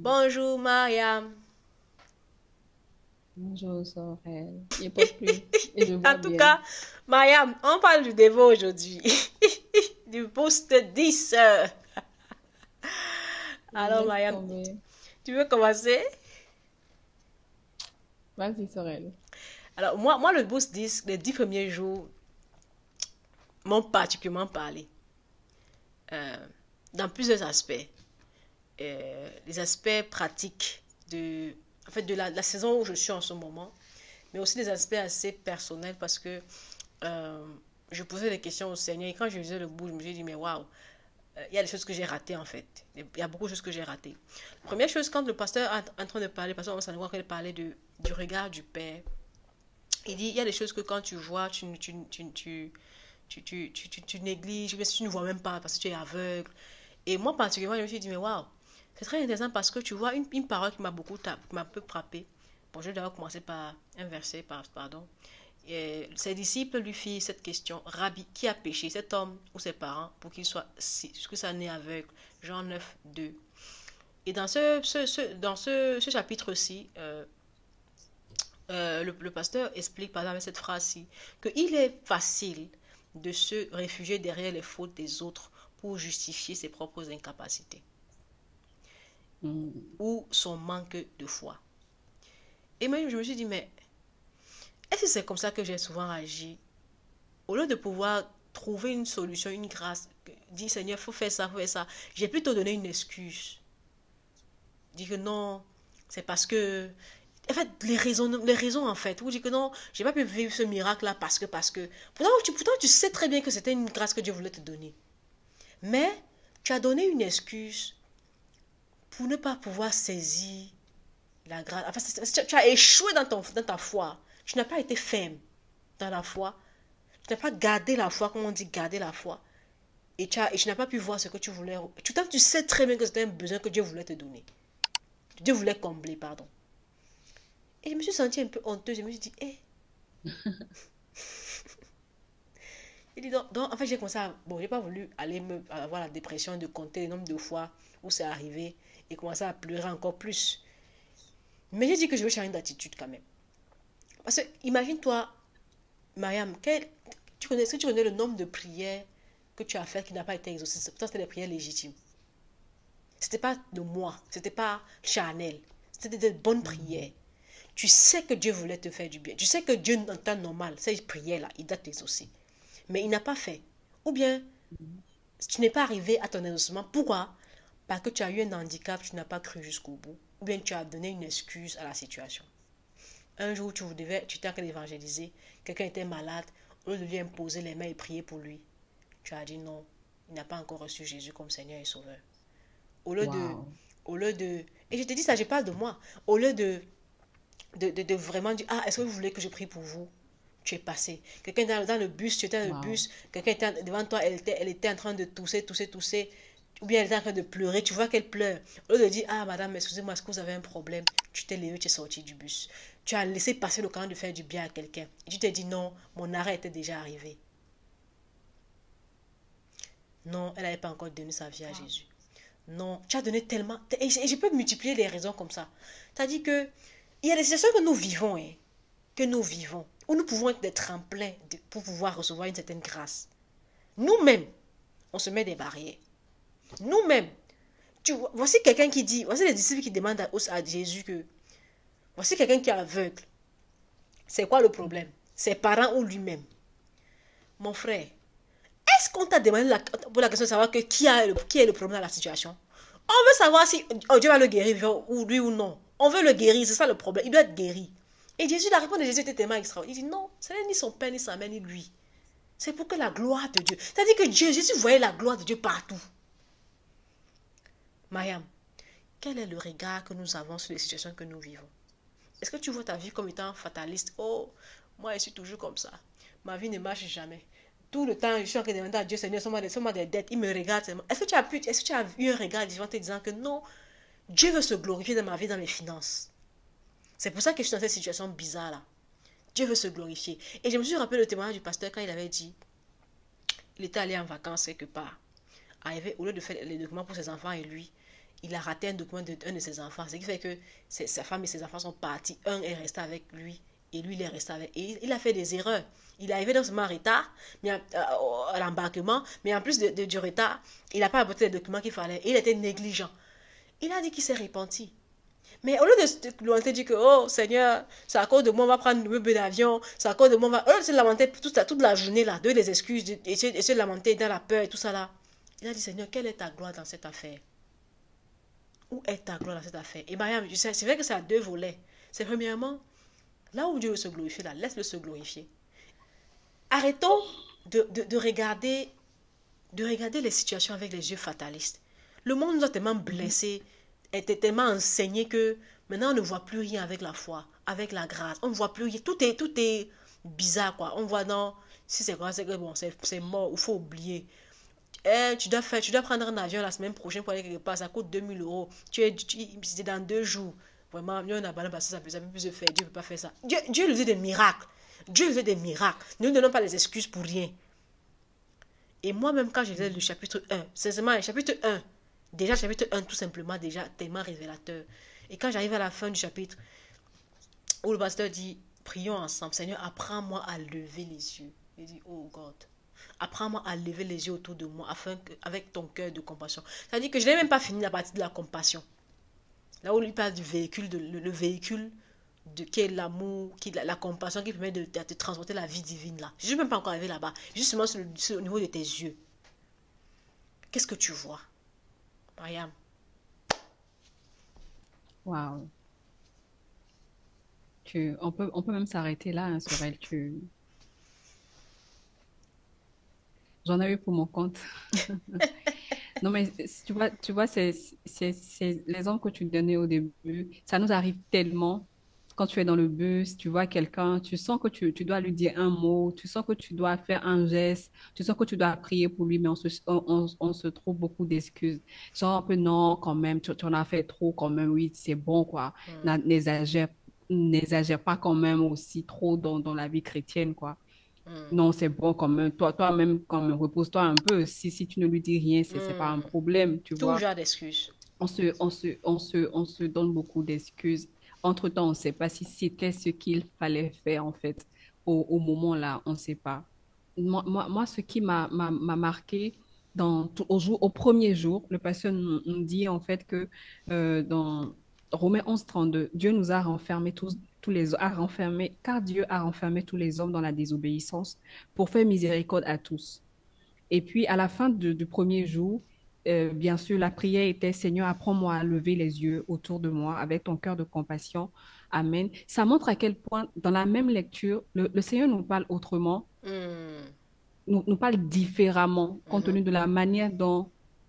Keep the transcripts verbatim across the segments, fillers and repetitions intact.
Bonjour Mariam. Bonjour, Sorel. Il peut plus. Et je En vois tout bien. cas, Mariam, on parle du dévot aujourd'hui. Du boost dix. euh. Alors Laisse Mariam, tomber. tu veux commencer? Vas-y, Sorel. Alors moi, moi le boost dix, les dix premiers jours m'ont particulièrement parlé. euh, dans plusieurs aspects. Euh, les aspects pratiques de, en fait, de la, la saison où je suis en ce moment, mais aussi des aspects assez personnels parce que euh, je posais des questions au Seigneur et quand je faisais le bout, je me suis dit, mais waouh, euh, il y a des choses que j'ai ratées en fait. Il y a beaucoup de choses que j'ai ratées. Première chose, quand le pasteur est en train de parler, le pasteur on qu'il parlait de, du regard du Père. Il dit, il y a des choses que quand tu vois, tu, tu, tu, tu, tu, tu, tu, tu, tu négliges, mais tu ne vois même pas parce que tu es aveugle. Et moi, particulièrement, je me suis dit, mais waouh, c'est très intéressant parce que tu vois une, une parole qui m'a beaucoup tapé, qui m'a un peu frappé. Bon, je vais d'abord commencer par un verset, par, pardon. Et ses disciples lui firent cette question, Rabbi, qui a péché, cet homme ou ses parents, pour qu'il soit, si, que ça né aveugle? Jean neuf, deux. Et dans ce, ce, ce dans ce, ce chapitre-ci, euh, euh, le, le pasteur explique par exemple cette phrase-ci, qu'il est facile de se réfugier derrière les fautes des autres pour justifier ses propres incapacités Mm. ou son manque de foi. Et moi, je me suis dit, mais est-ce que c'est comme ça que j'ai souvent agi? Au lieu de pouvoir trouver une solution, une grâce, dire Seigneur, il faut faire ça, il faut faire ça, j'ai plutôt donné une excuse. Dire que non, c'est parce que. En fait, les raisons, les raisons en fait, vous dites que non, j'ai pas pu vivre ce miracle-là parce que, parce que. Pourtant tu, pourtant, tu sais très bien que c'était une grâce que Dieu voulait te donner. Mais tu as donné une excuse pour ne pas pouvoir saisir la grâce. Enfin, tu as échoué dans, ton, dans ta foi. Tu n'as pas été ferme dans la foi. Tu n'as pas gardé la foi, comme on dit, garder la foi. Et tu, as, et tu n'as pas pu voir ce que tu voulais. Tu, tu sais très bien que c'était un besoin que Dieu voulait te donner. Dieu voulait combler, pardon. Et je me suis sentie un peu honteuse. Je me suis dit, hé. Il dit donc, donc, en fait, j'ai commencé à. Bon, j'ai pas voulu aller me, avoir la dépression de compter le nombre de fois où c'est arrivé et commencer à pleurer encore plus. Mais j'ai dit que je veux changer d'attitude quand même. Parce que, imagine-toi, Mariam, quel, tu connais, est-ce que tu connais le nombre de prières que tu as faites qui n'a pas été exaucées? Pourtant, c'était des prières légitimes. C'était pas de moi, c'était pas charnel. C'était des bonnes prières. Mm. Tu sais que Dieu voulait te faire du bien. Tu sais que Dieu, en temps normal, ces prières-là, il doit t'exaucer. Mais il n'a pas fait. Ou bien, tu n'es pas arrivé à ton exaucement. Pourquoi? Parce que tu as eu un handicap, tu n'as pas cru jusqu'au bout. Ou bien tu as donné une excuse à la situation. Un jour, tu devais, tu t'es en train d'évangéliser. Quelqu'un était malade. Au lieu de lui imposer les mains et prier pour lui, tu as dit non, il n'a pas encore reçu Jésus comme Seigneur et Sauveur. Au lieu de, Wow. au lieu de, et je te dis ça, je parle de moi. Au lieu de, de, de, de vraiment dire, ah, est-ce que vous voulez que je prie pour vous? Tu es passé. Quelqu'un dans, dans le bus, tu étais dans le Wow. bus, quelqu'un était devant toi, elle était, elle était en train de tousser, tousser, tousser, ou bien elle était en train de pleurer, tu vois qu'elle pleure. Au lieu de dire, ah madame, excusez-moi, est-ce que vous avez un problème? Tu t'es levé, tu es sorti du bus. Tu as laissé passer le temps de faire du bien à quelqu'un. Et tu t'es dit, non, mon arrêt était déjà arrivé. Non, elle n'avait pas encore donné sa vie à Wow. Jésus. Non, tu as donné tellement. Et je peux multiplier les raisons comme ça. C'est-à-dire que il y a des situations que nous vivons, hein, que nous vivons, où nous pouvons être des tremplins de- pour pouvoir recevoir une certaine grâce. Nous-mêmes, on se met des barrières. Nous-mêmes, tu vois, voici quelqu'un qui dit, voici les disciples qui demandent à, à Jésus que, voici quelqu'un qui est aveugle. C'est quoi le problème? Ses parents ou lui-même? Mon frère, est-ce qu'on t'a demandé la, pour la question de savoir que qui, a le, qui est le problème dans la situation? On veut savoir si oh, Dieu va le guérir ou lui ou non. On veut le guérir, c'est ça le problème. Il doit être guéri. Et Jésus, la réponse de Jésus était tellement extraordinaire. Il dit non, ce n'est ni son père, ni sa mère, ni lui. C'est pour que la gloire de Dieu. C'est-à-dire que Dieu, Jésus voyait la gloire de Dieu partout. Mariam, quel est le regard que nous avons sur les situations que nous vivons? Est-ce que tu vois ta vie comme étant fataliste? Oh, moi je suis toujours comme ça. Ma vie ne marche jamais. Tout le temps, je suis en train de demander à Dieu, Seigneur, somme des, des dettes. Il me regarde seulement. Est-ce que tu as pu, est-ce que tu as eu un regard différent te disant que non, Dieu veut se glorifier dans ma vie, dans mes finances. C'est pour ça que je suis dans cette situation bizarre là. Dieu veut se glorifier. Et je me suis rappelé le témoignage du pasteur quand il avait dit, il était allé en vacances quelque part. Arrivé, au lieu de faire les documents pour ses enfants et lui, il a raté un document de, un de ses enfants. Ce qui fait que sa femme et ses enfants sont partis. Un est resté avec lui et lui, il est resté avec. Et il a fait des erreurs. Il est arrivé dans ce retard mais à, à, à l'embarquement, mais en plus de, de, du retard, il n'a pas apporté les documents qu'il fallait. Il était négligent. Il a dit qu'il s'est repenti. Mais au lieu de se lamenter, dire que, oh Seigneur, c'est à cause de moi, on va prendre le billet d'avion, c'est à cause de moi, on va. Au lieu de se lamenter toute la, toute la journée, là, donner des excuses, essayer, essayer de lamenter dans la peur et tout ça, là. Il a dit, Seigneur, quelle est ta gloire dans cette affaire? Où est ta gloire dans cette affaire? Et Mariam, c'est vrai que ça a deux volets. C'est premièrement, là où Dieu veut se glorifier, là, laisse-le se glorifier. Arrêtons de, de, de, regarder, de regarder les situations avec les yeux fatalistes. Le monde nous a tellement blessés, était tellement enseigné que maintenant on ne voit plus rien avec la foi, avec la grâce. On ne voit plus rien. Tout est, tout est bizarre, quoi. On voit, non, si c'est quoi, c'est que bon, c'est mort, il faut oublier. Eh, tu, dois faire, tu dois prendre un avion la semaine prochaine pour aller quelque part, ça coûte deux mille euros. Tu es, c'est dans deux jours. Vraiment, mieux on a pas parce que ça peut, ça peut plus se faire. Dieu ne peut pas faire ça. Dieu, Dieu lui fait des miracles. Dieu lui fait des miracles. Ne nous donnons pas les excuses pour rien. Et moi-même, quand je lisais le chapitre un, sincèrement, le chapitre un, déjà, le chapitre un, tout simplement, déjà, tellement révélateur. Et quand j'arrive à la fin du chapitre, où le pasteur dit, prions ensemble, Seigneur, apprends-moi à lever les yeux. Il dit, oh God, apprends-moi à lever les yeux autour de moi, afin que, avec ton cœur de compassion. C'est-à-dire que je n'ai même pas fini la partie de la compassion. Là où il parle du véhicule, de, le, le véhicule, de qui est l'amour, qui la, la compassion qui permet de, de, de transporter la vie divine là. Je ne suis même pas encore arrivé là-bas. Justement sur le, sur, au niveau de tes yeux. Qu'est-ce que tu vois, Mariam? Waouh. Tu, on peut, on peut même s'arrêter là, hein, sur elle. Tu... J'en ai eu pour mon compte. Non, mais tu vois, tu vois, c'est, c'est, c'est l'exemple que tu donnais au début. Ça nous arrive tellement quand tu es dans le bus, tu vois quelqu'un, tu sens que tu, tu dois lui dire un mot, tu sens que tu dois faire un geste, tu sens que tu dois prier pour lui, mais on se, on, on, on se trouve beaucoup d'excuses. Genre un peu non, quand même, tu, tu en as fait trop, quand même, oui, c'est bon, quoi. Mm. N'exagère, n'exagère pas quand même aussi trop dans, dans la vie chrétienne, quoi. Mm. Non, c'est bon quand même. Toi, toi-même, quand même, repose-toi un peu. Si, si tu ne lui dis rien, c'est, c'est pas un Mm. problème, tu Tout vois. genre d'excuses. On se, on se, on se, on se donne beaucoup d'excuses. Entre-temps, on ne sait pas si c'était ce qu'il fallait faire, en fait. Au, au moment là, on ne sait pas. Moi, moi, moi, ce qui m'a, m'a, m'a marqué dans, tout- au jour, au premier jour, le pasteur nous, nous dit, en fait, que euh, dans Romains onze trente-deux, Dieu nous a renfermés tous, tous les, a renfermés, car Dieu a renfermé tous les hommes dans la désobéissance pour faire miséricorde à tous. Et puis, à la fin de- du premier jour, euh, bien sûr, la prière était, Seigneur, apprends-moi à lever les yeux autour de moi avec ton cœur de compassion. Amen. Ça montre à quel point, dans la même lecture, le, le Seigneur nous parle autrement, Mm. nous, nous parle différemment, compte Mhm. tenu de la manière dont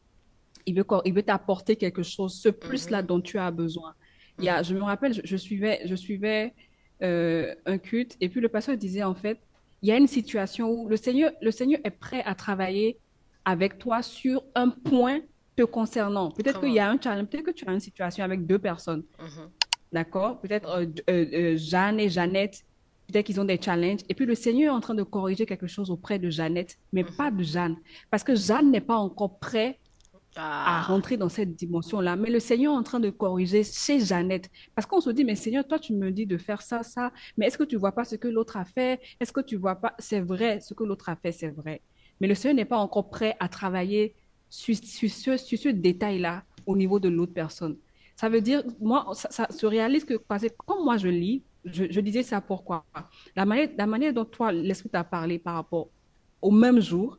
il veut, il veut t'apporter quelque chose, ce plus-là Mhm. dont tu as besoin. Il y a, Mhm. je me rappelle, je, je suivais, je suivais euh, un culte et puis le pasteur disait en fait, il y a une situation où le Seigneur, le Seigneur est prêt à travailler avec toi sur un point te concernant. Peut-être qu'il y Comment? a un challenge, peut-être que tu as une situation avec deux personnes, Mhm. d'accord? Peut-être euh, euh, euh, Jeanne et Jeannette, peut-être qu'ils ont des challenges. Et puis le Seigneur est en train de corriger quelque chose auprès de Jeannette, mais pas Mhm. de Jeanne. Parce que Jeanne n'est pas encore prête à Ah. rentrer dans cette dimension-là. Mais le Seigneur est en train de corriger chez Jeannette. Parce qu'on se dit, mais Seigneur, toi, tu me dis de faire ça, ça, mais est-ce que tu ne vois pas ce que l'autre a fait? Est-ce que tu ne vois pas? C'est vrai, ce que l'autre a fait, c'est vrai. Mais le Seigneur n'est pas encore prêt à travailler sur, sur ce, sur ce détail-là au niveau de l'autre personne. Ça veut dire, moi, ça, ça se réalise que, parce que comme moi, je lis, je, je disais ça pourquoi? La manière, la manière dont toi, l'Esprit t'a parlé par rapport au même jour,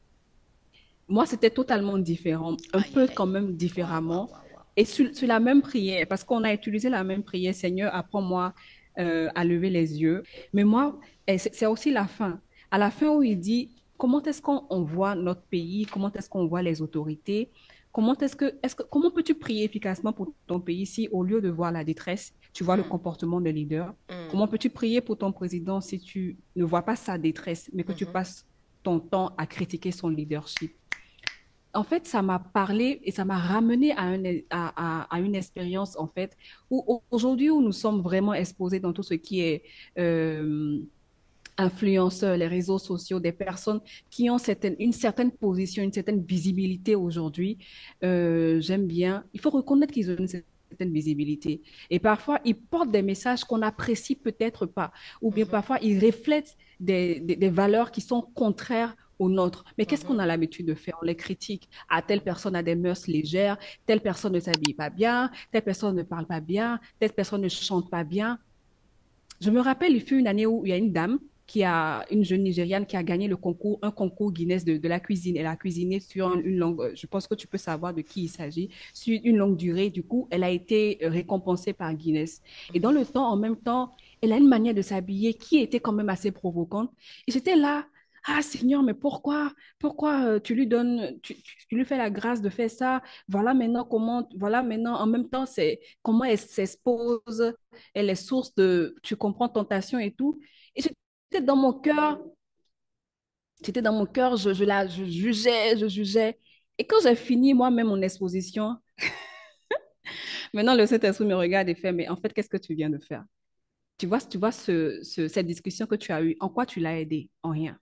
moi, c'était totalement différent, un Aïe, aïe, peu aïe. quand même Waouh, waouh, différemment. waouh, waouh. Et sur, sur la même prière, parce qu'on a utilisé la même prière, Seigneur, apprends-moi euh, à lever les yeux. Mais moi, et c'est c'est aussi la fin. À la fin où il dit, comment est-ce qu'on on voit notre pays, comment est-ce qu'on voit les autorités, comment est-ce que, est-ce que, comment peux-tu prier efficacement pour ton pays si au lieu de voir la détresse, tu vois le Mm. comportement des leaders? Mm. Comment peux-tu prier pour ton président si tu ne vois pas sa détresse, mais que tu Mhm. passes ton temps à critiquer son leadership? En fait, ça m'a parlé et ça m'a ramené à, un- à, à- à une expérience, en fait, où au- aujourd'hui, où nous sommes vraiment exposés dans tout ce qui est euh, influenceurs, les réseaux sociaux, des personnes qui ont certaine, une certaine position, une certaine visibilité aujourd'hui. Euh, j'aime bien. Il faut reconnaître qu'ils ont une certaine visibilité. Et parfois, ils portent des messages qu'on n'apprécie peut-être pas. Ou bien Mhm, parfois, ils reflètent des, des, des valeurs qui sont contraires aux nôtres. Mais qu'est-ce qu'on mhm. a l'habitude de faire? On les critique. Ah, telle personne a des mœurs légères, telle personne ne s'habille pas bien, telle personne ne parle pas bien, telle personne ne chante pas bien. Je me rappelle, il fut une année où il y a une dame qui a, une jeune Nigériane qui a gagné le concours, un concours Guinness de, de la cuisine. Elle a cuisiné sur une, une longue, je pense que tu peux savoir de qui il s'agit, sur une longue durée. Du coup, elle a été récompensée par Guinness. Et dans le temps, en même temps, elle a une manière de s'habiller qui était quand même assez provocante. Et j'étais là, ah Seigneur, mais pourquoi, pourquoi euh, tu lui donnes, tu, tu- tu lui fais la grâce de faire ça? Voilà maintenant comment, voilà maintenant, en même temps, c'est comment elle s'expose, elle est source de, tu comprends, tentation et tout. Et j'étais dans mon cœur, j'étais dans mon cœur, je, je la je jugeais, je jugeais. Et quand j'ai fini moi-même mon exposition, maintenant le Saint-Esprit me regarde et fait, mais en fait, qu'est-ce que tu viens de faire? Tu vois, tu vois ce, ce- cette discussion que tu as eue, en quoi tu l'as aidé? En rien.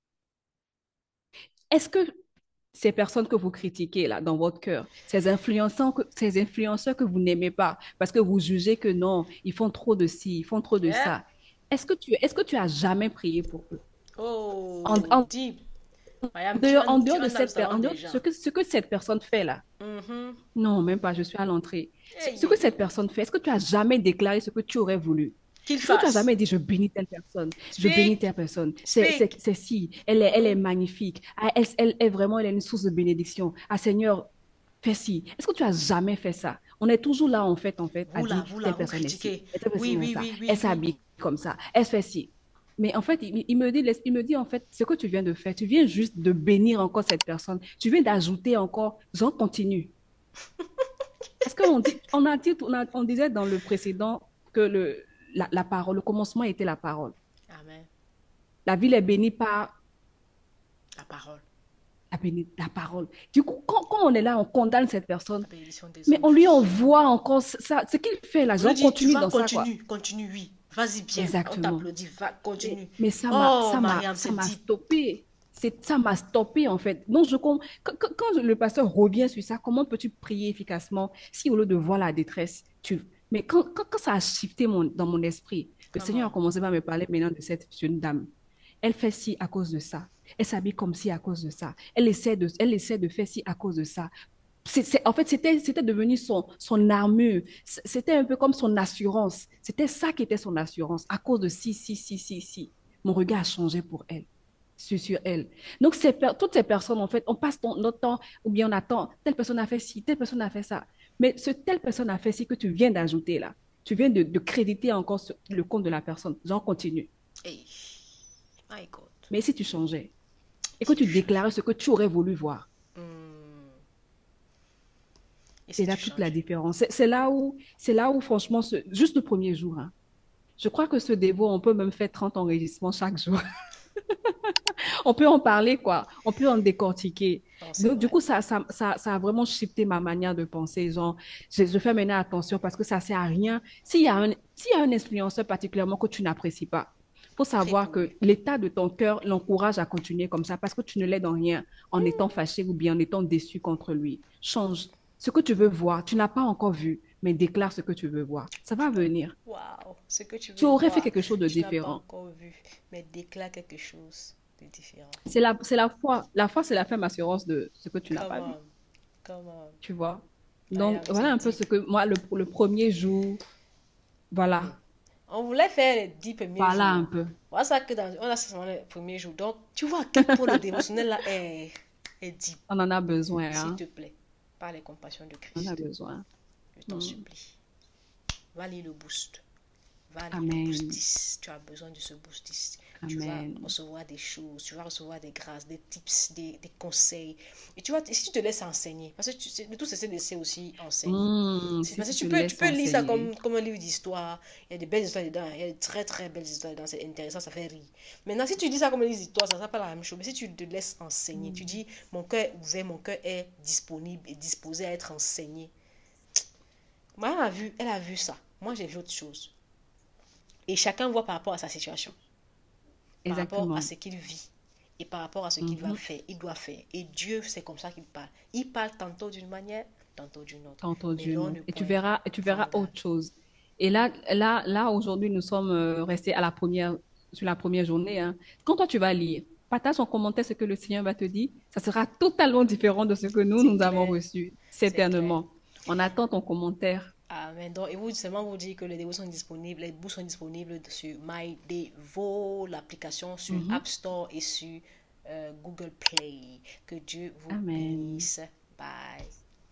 Est-ce que ces personnes que vous critiquez là dans votre cœur, ces influenceurs que, ces influenceurs que vous n'aimez pas parce que vous jugez que non, ils font trop de ci, ils font trop de Yeah. ça, est-ce que tu, est-ce que tu as jamais prié pour eux? En, Oh, en deep. Mariam, tu dehors, as, en tu dehors as de dans le cette, per- salon en des dehors, gens. ce que, ce que cette personne fait là, Mhm. non, même pas, je suis à l'entrée. Ce, Aïe, ce que aïe, cette aïe. personne fait, est-ce que tu as jamais déclaré ce que tu aurais voulu? Qu'il Est-ce que tu as fasse. jamais dit, je bénis telle personne, je bénis Speak. telle personne, c'est c'est- Speak. c'est si, elle est, elle est Mhm. magnifique, ah, elle, elle est vraiment, elle est une source de bénédiction. Ah Seigneur, fais ci. Est-ce que tu as jamais fait ça? On est toujours là, en fait, en fait, à Vous là, dire, vous là, telle vous personne est ci, critiquez. et telle Oui, personne est oui, ça, oui, elle oui, oui. s'habille comme ça, elle fait ci. Mais en fait, il, il me dit, il me dit, en fait, ce que tu viens de faire, tu viens juste de bénir encore cette personne. Tu viens d'ajouter encore, j'en continue. Parce qu'on dit, on a dit, on, a- on disait dans le précédent que le, la, la parole, le commencement était la parole. Amen. La ville est bénie par La parole. la, béni- la parole. Du coup, quand, quand on est là, on condamne cette personne, La bénédiction des mais on anges, lui oui. envoie encore ça, ce qu'il fait là, On lui j'en dit, tu continue vas, dans ça, quoi. continue, continue, oui. Vas-y bien. On Exactement. t'applaudit, va, Mais, continue. mais ça m'a, Oh, ça m'a, Mariam, ça c'est m'a deep. stoppé. C'est, ça m'a stoppé, en fait. Donc, je, com- quand, quand- quand le pasteur revient sur ça, comment peux-tu prier efficacement si au lieu de voir la détresse, tu... Mais quand, quand, quand ça a shifté mon, dans mon esprit, le Come Seigneur a on. commencé par me parler maintenant de cette jeune dame. Elle fait ci à cause de ça. Elle s'habille comme ci à cause de ça. Elle essaie de, elle essaie de faire ci à cause de ça. C'est, c'est- en fait, c'était, c'était devenu son, son armure. C- C'était un peu comme son assurance. C'était ça qui était son assurance. À cause de ci, ci, ci, ci, ci. Mon regard a changé pour elle, sur, sur elle. Donc, ces per- toutes ces personnes, en fait, on passe ton- notre temps, ou bien on attend, telle personne a fait ci, telle personne a fait ça. Mais ce telle personne a fait ci que tu viens d'ajouter là, tu viens de, de créditer encore sur le compte de la personne. J'en continue. Hey, my God. Mais si tu changeais et que Si tu tu changes. déclarais ce que tu aurais voulu voir, Hmm. Et c'est si là tu toute la changes. différence. C'est c'est là où, c'est là où, franchement, ce- juste le premier jour, hein, je crois que ce dévot, on peut même faire trente enregistrements chaque jour. On peut en parler, quoi. On peut en décortiquer. Non, c'est Donc, du vrai. coup, ça, ça, ça, ça a vraiment shifté ma manière de penser. Genre, je, je fais maintenant attention parce que ça ne sert à rien. S'il y a un, s'il y a un influenceur particulièrement que tu n'apprécies pas, il faut Prie savoir pour que lui. l'état de ton cœur l'encourage à continuer comme ça parce que tu ne l'aides en rien en étant fâché ou bien en étant déçu contre lui. Change. Ce que tu veux voir, tu n'as pas encore vu, mais déclare ce que tu veux voir. Ça va Tu n'as... venir. Waouh, ce que tu Tu veux aurais fait voir, quelque chose de tu n'as pas différent. encore vu, mais déclare quelque chose de différent. C'est la, c'est la foi. La foi, c'est la ferme assurance de ce que tu n'as Come pas vu. on, come on. Tu vois. I Donc, am voilà c'est un peu ce deep. que moi, le, le premier jour, Hmm. voilà, On voulait faire les dix premiers voilà un jours. peu. Voilà ça que dans, on a seulement les premiers jours. Donc, tu vois à quel point le dévotionnel là est, est deep. On en a besoin, S'il hein. te plaît, par les compassions de On en a Christ, besoin. je t'en Mm. supplie. Va lire le boost. Va lire le Amen. boostis. Tu as besoin de ce boostis. Tu vas Amen. recevoir des choses, tu vas recevoir des grâces, des tips, des, des conseils. Et tu vois, si tu te laisses enseigner, parce que tu, c'est- le tout c'est de se laisser aussi enseigner. Mm. C'est Si parce que tu tu te peux, tu laisses peux lire ça enseigner. comme, comme un livre d'histoire. Il y a des belles histoires dedans, il y a de très très belles histoires dedans, c'est intéressant, ça fait rire. Maintenant, si tu dis ça comme un livre d'histoire, ça ne sera pas la même chose. Mais si tu te laisses enseigner, tu Mm. dis mon cœur est ouvert, mon cœur est disponible et disposé à être enseigné. Moi, elle a vu, elle a vu ça. Moi, j'ai vu autre chose. Et chacun voit par rapport à sa situation. par rapport à Exactement. ce qu'il vit et par rapport à ce qu'il va Mhm. faire, il doit faire. Et Dieu, c'est comme ça qu'il parle. Il parle tantôt d'une manière, tantôt d'une autre. T'as Mais entendu, l'on non? ne Et tu point verras, et tu verras prendre garde. autre chose. Et là, là, là, aujourd'hui, nous sommes euh, restés à la première, sur la première journée, hein. Quand toi, tu vas lire, partage en commentaire ce que le Seigneur va te dire. Ça sera totalement différent de ce que nous, C'est nous avons clair, reçu, c'est clair. certainement. On attend ton commentaire. Amen. Donc, et vous, seulement vous dire que les dévots sont disponibles, les books sont disponibles sur MyDevo, l'application sur Mhm. App Store et sur euh, Google Play. Que Dieu vous Amen. bénisse. Bye.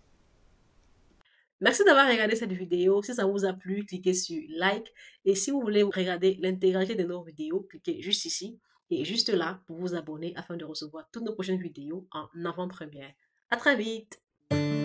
Merci d'avoir regardé cette vidéo. Si ça vous a plu, cliquez sur like. Et si vous voulez regarder l'intégralité de nos vidéos, cliquez juste ici et juste là pour vous abonner afin de recevoir toutes nos prochaines vidéos en avant-première. À très vite!